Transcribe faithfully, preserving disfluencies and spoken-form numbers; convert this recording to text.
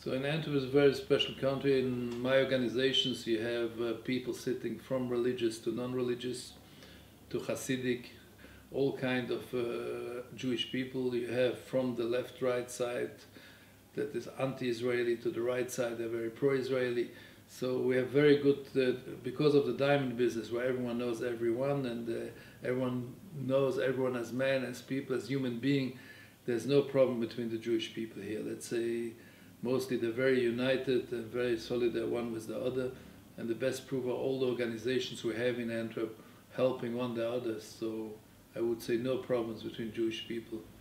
So in Antwerp is a very special country. In my organizations you have uh, people sitting from religious to non-religious, to Hasidic, all kind of uh, Jewish people. You have from the left-right side that is anti-Israeli to the right side, they're very pro-Israeli. So we have very good, uh, because of the diamond business where everyone knows everyone and uh, everyone knows everyone as man, as people, as human being, there's no problem between the Jewish people here. Let's say mostly they're very united and very solid one with the other, and the best proof are all the organizations we have in Antwerp helping one the others. So I would say no problems between Jewish people.